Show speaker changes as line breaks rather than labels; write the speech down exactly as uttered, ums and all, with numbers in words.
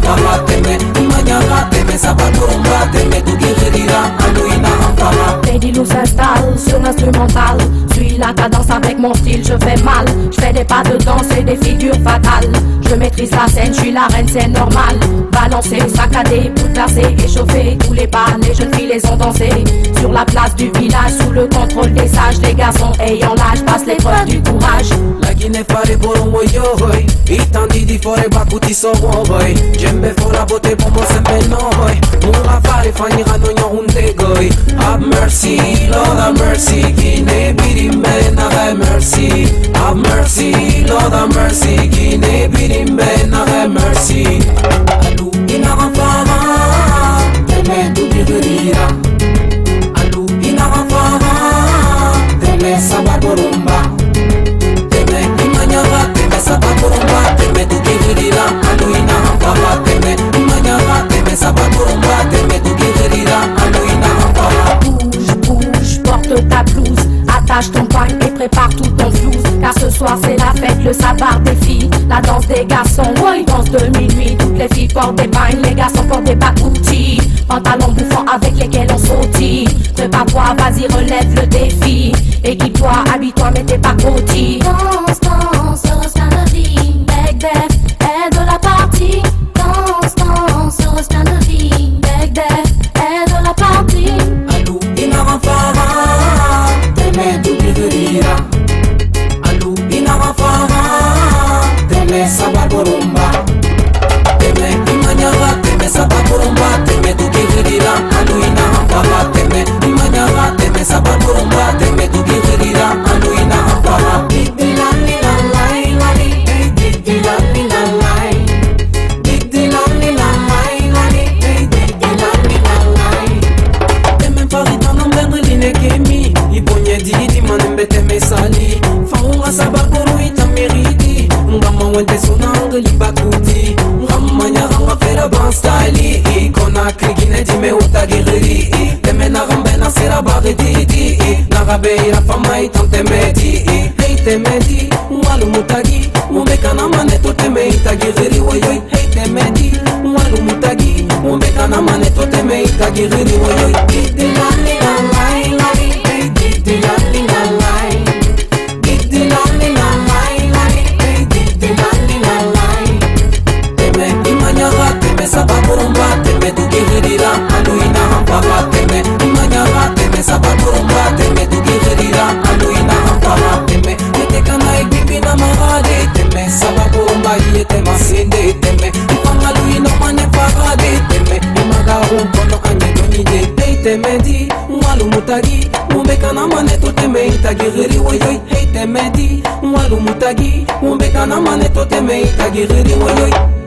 hampara teme Imanyara teme sabatorumba teme Tukirira aluina hampara.
Lady Lou s'installe sur l'instrumental. Suis la cadence avec mon style, je fais mal. Je fais des pas de danse et des figures fatales. Je maîtrise la scène, je suis la reine, c'est normal. Balancer, saccader, bouleverser, échauffer. Tous les pas, les jeunes filles les ont dansé. Sur la place du village, sous le contrôle des sages. Les garçons ayant l'âge passent l'épreuve du courage.
La Guinée fare pour un woyoy. Itandi di fore bakuti soroy. Jembe for la beauté pour moi c'est menoy. Moura fare fanira no nyonde goy. Have mercy, Lord have mercy. Guinée birimbe na have mercy. Have mercy, Lord have mercy. Guinée birimbe na have mercy. Alu ina rafara. Teme du birira. Alu ina rafara. Teme sabatorumba. Teme imanyara. Teme sabatorumba. Teme du birira. Alu ina rafara. Teme imanyara. Teme sabatorumba. Teme du birira. Alu ina rafara.
Bouge, bouge, porte ta blouse. Attache ton poing et prépare tout ton flouze. Car ce soir c'est la fête, le sabbat des filles. La danse des garçons, oui, danse de minuit. Toutes les filles portent des bagnes, les garçons portent des bagoutis. Pantalons bouffants avec lesquels on sautille. Prépare-toi, vas-y, relève le défi. Équipe-toi, habille-toi, mets tes pacotis. Danse, danse, respiens de vie. Bec, bec, est de la partie. Danse, danse, respiens de vie. Bec, bec, est de la partie.
Alu ina rafara. Teme du birira. Alu ina rafara. Teme sabatorumba. Teme imanyara. Teme sabatorumba. Teme du birira. Alu ina rafara. Teme imanyara. Teme sabatorumba. Teme du birira. Alu ina rafara. Didi la li la lai la li. Hey didi la li la lai. Didi la li la lai la li. Hey didi la li la lai. Teme farita nombendre linekemi. Ibonye didi manembe teme sali. Faunga sabakuru itameridi. Ngama wente sonanga libakuti. Ngama nyaranga fera ban style. Ikona krigine dime utagiriri. Teme narambe na sera barididi. Narabe ira fama itante medi. Hey temedi, walu mutagi. Umbeka na maneto teme itagiriri woyoy. Hey temedi, walu mutagi. Umbeka na maneto teme itagiriri woyoy. Didi la li la lai la li. Hey didi la li la lai. Didi la li la lai la li. Hey didi la li la lai. Teme imanyara. Teme sabatorumba. Teme du girira. Alu ina hampara. Teme imanyara. Teme sabatorumba. Teme du girira. Alu ina hampara. Teme ete kana ekipi na marade. Teme sabatorumba. Yete masinde. Teme ifanga lui no mane parade. Teme imagaru kono anye donide. Hey teme di walu mutagi. Umbeka na maneto teme itagiriri woyoy. Hey teme di walu mutagi. Umbeka na maneto teme itagiriri woyoy.